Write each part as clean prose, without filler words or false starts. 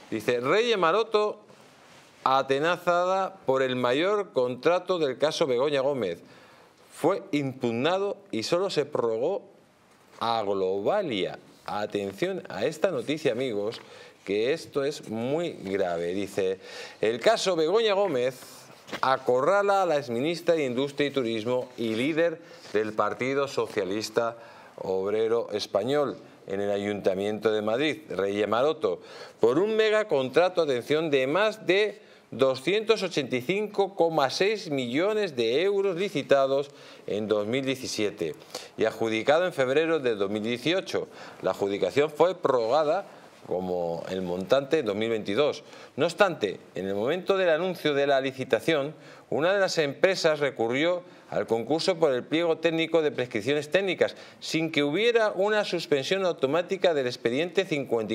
Dice, Reyes Maroto atenazada por el mayor contrato del caso Begoña Gómez. Fue impugnado y solo se prorrogó a Globalia. Atención a esta noticia, amigos, que esto es muy grave. Dice, el caso Begoña Gómez acorrala a la exministra de Industria y Turismo y líder del Partido Socialista Obrero Español en el Ayuntamiento de Madrid, Reyes Maroto, por un megacontrato, atención, de más de 285,6 millones de euros licitados en 2017 y adjudicado en febrero de 2018. La adjudicación fue prorrogada como el montante en 2022. No obstante, en el momento del anuncio de la licitación, una de las empresas recurrió al concurso por el pliego técnico de prescripciones técnicas, sin que hubiera una suspensión automática del expediente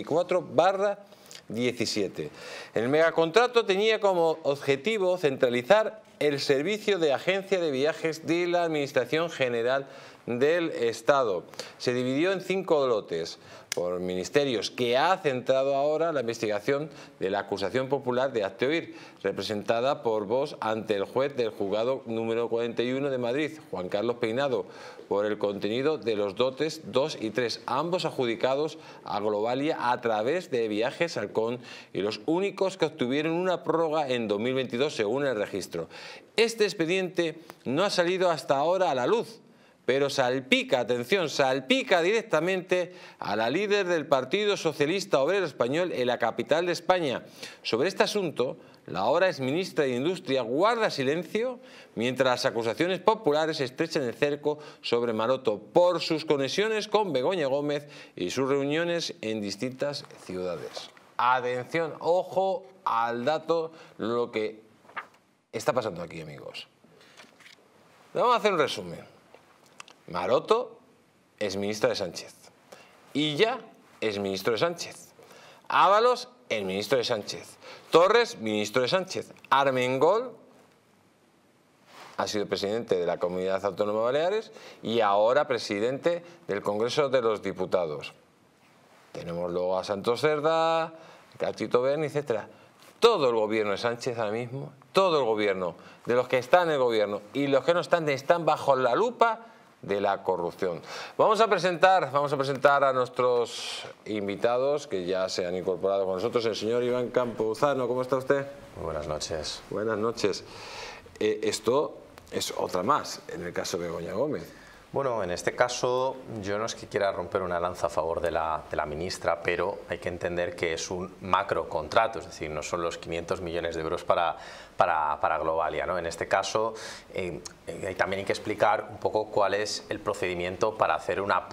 54/17. El megacontrato tenía como objetivo centralizar el servicio de agencia de viajes de la Administración General del Estado. Se dividió en 5 lotes por ministerios, que ha centrado ahora la investigación de la acusación popular de hazte oír, representada por Vox ante el juez del juzgado número 41 de Madrid, Juan Carlos Peinado, por el contenido de los lotes 2 y 3, ambos adjudicados a Globalia a través de Viajes Halcón y los únicos que obtuvieron una prórroga en 2022 según el registro. Este expediente no ha salido hasta ahora a la luz, pero salpica, atención, salpica directamente a la líder del Partido Socialista Obrero Español en la capital de España. Sobre este asunto, la ahora exministra de Industria guarda silencio mientras las acusaciones populares estrechan el cerco sobre Maroto por sus conexiones con Begoña Gómez y sus reuniones en distintas ciudades. Atención, ojo al dato, lo que está pasando aquí, amigos. Vamos a hacer un resumen. Maroto es ministro de Sánchez. Illa es ministro de Sánchez. Ábalos es ministro de Sánchez. Torres, ministro de Sánchez. Armengol ha sido presidente de la Comunidad Autónoma de Baleares y ahora presidente del Congreso de los Diputados. Tenemos luego a Santos Cerda, Cachito Berni, etc. Todo el gobierno de Sánchez ahora mismo, todo el gobierno, de los que están en el gobierno y los que no están bajo la lupa de la corrupción. Vamos a presentar a nuestros invitados que ya se han incorporado con nosotros. El señor Iván Campuzano, ¿cómo está usted? Muy buenas noches. Buenas noches. Esto es otra más en el caso de Begoña Gómez. Bueno, en este caso yo no es que quiera romper una lanza a favor de la ministra, pero hay que entender que es un macro contrato, es decir, no son los 500 millones de euros para Globalia, ¿no? En este caso también hay que explicar un poco cuál es el procedimiento para hacer una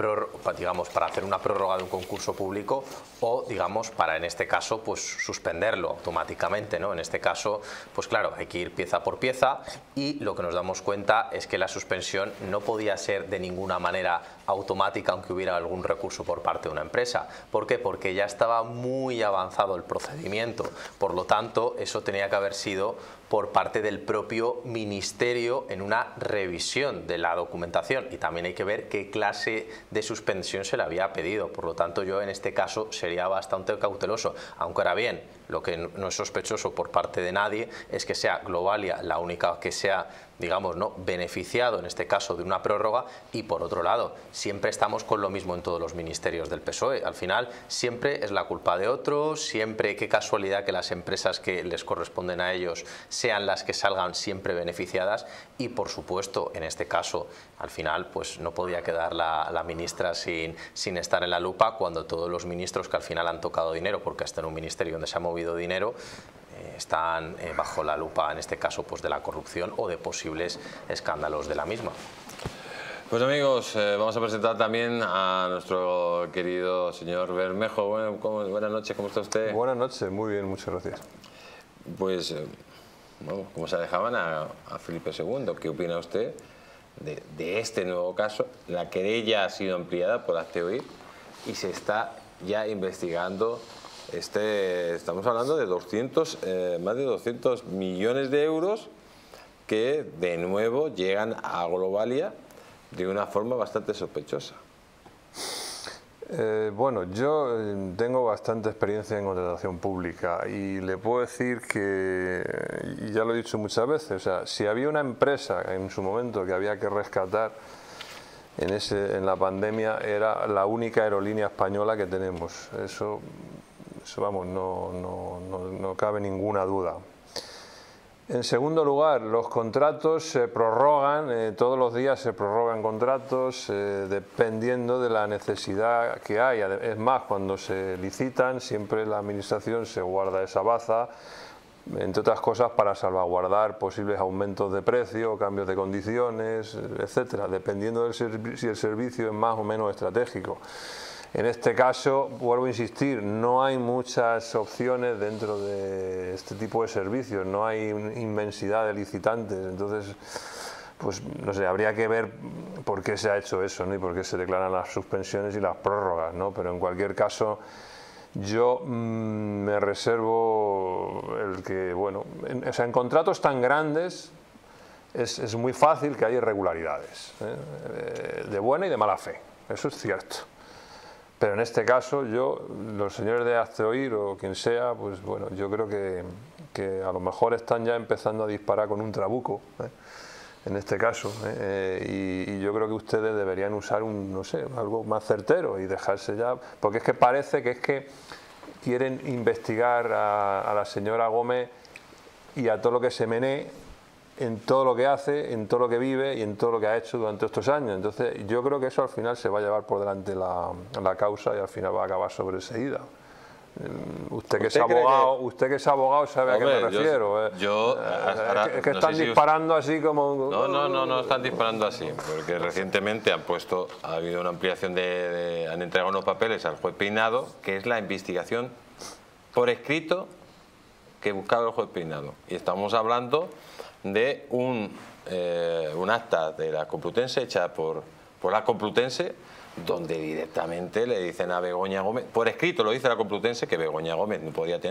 prórroga de un concurso público o, digamos, para en este caso pues suspenderlo automáticamente, ¿no? En este caso, pues claro, hay que ir pieza por pieza y lo que nos damos cuenta es que la suspensión no podía ser de ninguna manera automática aunque hubiera algún recurso por parte de una empresa. ¿Por qué? Porque ya estaba muy avanzado el procedimiento, por lo tanto eso tenía que haber sido por parte del propio ministerio en una revisión de la documentación y también hay que ver qué clase de suspensión se le había pedido. Por lo tanto, yo en este caso sería bastante cauteloso, aunque ahora bien, lo que no es sospechoso por parte de nadie es que sea Globalia la única que sea, digamos, ¿no?, beneficiado en este caso de una prórroga y por otro lado, siempre estamos con lo mismo en todos los ministerios del PSOE. Al final siempre es la culpa de otros, siempre qué casualidad que las empresas que les corresponden a ellos sean las que salgan siempre beneficiadas y por supuesto en este caso al final pues no podía quedar la ministra sin estar en la lupa cuando todos los ministros que al final han tocado dinero, porque hasta en un ministerio donde se ha movido dinero están bajo la lupa en este caso pues de la corrupción o de posibles escándalos de la misma. Pues amigos, vamos a presentar también a nuestro querido señor Bermejo. Buenas noches, ¿cómo está usted? Buenas noches, muy bien, muchas gracias. Pues, bueno, como se dejaban a Felipe II, ¿qué opina usted de este nuevo caso? La querella ha sido ampliada por hazte oír y se está ya investigando. Estamos hablando de más de 200 millones de euros que de nuevo llegan a Globalia de una forma bastante sospechosa. Bueno, yo tengo bastante experiencia en contratación pública y le puedo decir que, y ya lo he dicho muchas veces, o sea, si había una empresa en su momento que había que rescatar en la pandemia, era la única aerolínea española que tenemos. Eso vamos, no cabe ninguna duda. En segundo lugar, los contratos se prorrogan, todos los días se prorrogan contratos dependiendo de la necesidad que hay. Es más, cuando se licitan siempre la administración se guarda esa baza, entre otras cosas para salvaguardar posibles aumentos de precio, cambios de condiciones, etcétera, dependiendo de si el servicio es más o menos estratégico. En este caso, vuelvo a insistir, no hay muchas opciones dentro de este tipo de servicios, no hay inmensidad de licitantes, entonces, pues no sé, habría que ver por qué se ha hecho eso, ¿no? Y por qué se declaran las suspensiones y las prórrogas, ¿no? Pero en cualquier caso, yo me reservo el que, bueno, o sea, en contratos tan grandes es muy fácil que haya irregularidades, de buena y de mala fe, eso es cierto. Pero en este caso, los señores de Hazte o quien sea, pues bueno, yo creo que a lo mejor están ya empezando a disparar con un trabuco, en este caso, y yo creo que ustedes deberían usar no sé, algo más certero y dejarse ya, porque es que parece que quieren investigar a la señora Gómez y a todo lo que se menee, en todo lo que hace, en todo lo que vive y en todo lo que ha hecho durante estos años. Entonces yo creo que eso al final se va a llevar por delante la causa y al final va a acabar sobreseída. Usted que es abogado sabe a qué me refiero. Es que están disparando así como... No están disparando así, porque recientemente ha habido una ampliación han entregado unos papeles al juez Peinado, que es la investigación por escrito que buscaba el juez Peinado. Y estamos hablando de un acta de la Complutense hecha por la Complutense, donde directamente le dicen a Begoña Gómez, por escrito lo dice la Complutense, que Begoña Gómez no podía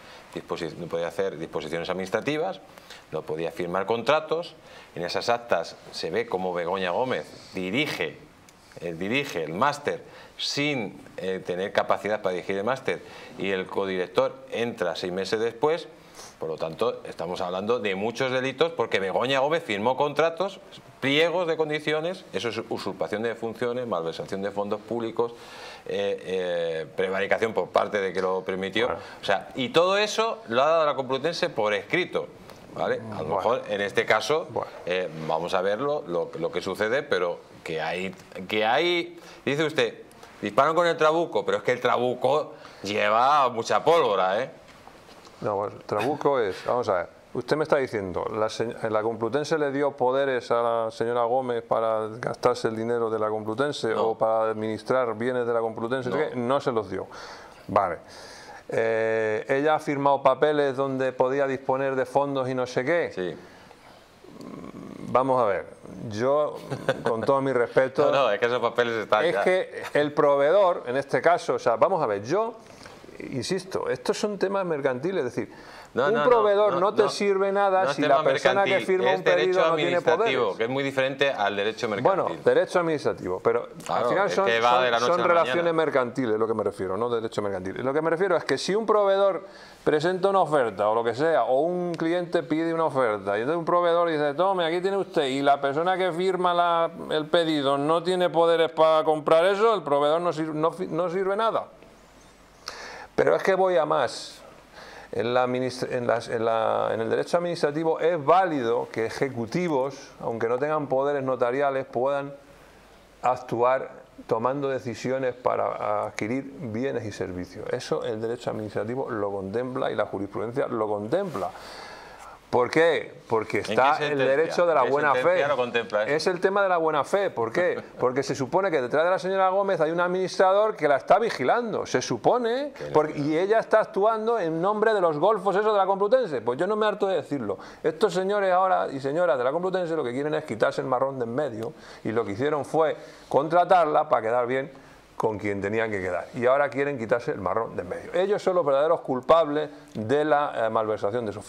hacer disposiciones administrativas, no podía firmar contratos. En esas actas se ve cómo Begoña Gómez dirige el máster sin tener capacidad para dirigir el máster, y el codirector entra 6 meses después. Por lo tanto, estamos hablando de muchos delitos, porque Begoña Gómez firmó contratos, pliegos de condiciones, eso es usurpación de funciones, malversación de fondos públicos, prevaricación por parte de que lo permitió. O sea, y todo eso lo ha dado la Complutense por escrito, ¿vale? A lo mejor en este caso vamos a ver lo que sucede, pero que hay, dice usted, disparan con el trabuco, pero es que el trabuco lleva mucha pólvora, ¿eh? No, el trabuco es, vamos a ver, usted me está diciendo, ¿la Complutense le dio poderes a la señora Gómez para gastarse el dinero de la Complutense o para administrar bienes de la Complutense? No se los dio. Vale. ¿Ella ha firmado papeles donde podía disponer de fondos y no sé qué? Sí. Vamos a ver, yo, con todo mi respeto... No, es que esos papeles están ya. Es que el proveedor, en este caso, o sea, vamos a ver, insisto, estos son temas mercantiles, es decir, un proveedor no te sirve nada si la persona que firma un pedido no tiene poderes. Que es muy diferente al derecho mercantil. Bueno, derecho administrativo, pero al final son relaciones mercantiles, lo que me refiero, no derecho mercantil. Lo que me refiero es que si un proveedor presenta una oferta o lo que sea, o un cliente pide una oferta, y entonces un proveedor dice, tome, aquí tiene usted, y la persona que firma el pedido no tiene poderes para comprar eso, el proveedor no sirve nada. Pero es que voy a más. En el derecho administrativo es válido que ejecutivos, aunque no tengan poderes notariales, puedan actuar tomando decisiones para adquirir bienes y servicios. Eso el derecho administrativo lo contempla y la jurisprudencia lo contempla. ¿Por qué? Porque está el derecho de la buena fe. Es el tema de la buena fe. ¿Por qué? Porque se supone que detrás de la señora Gómez hay un administrador que la está vigilando. Se supone, y ella está actuando en nombre de los golfos esos de la Complutense. Pues yo no me harto de decirlo. Estos señores ahora y señoras de la Complutense lo que quieren es quitarse el marrón de en medio, y lo que hicieron fue contratarla para quedar bien con quien tenían que quedar, y ahora quieren quitarse el marrón de en medio. Ellos son los verdaderos culpables de la malversación de esos fondos.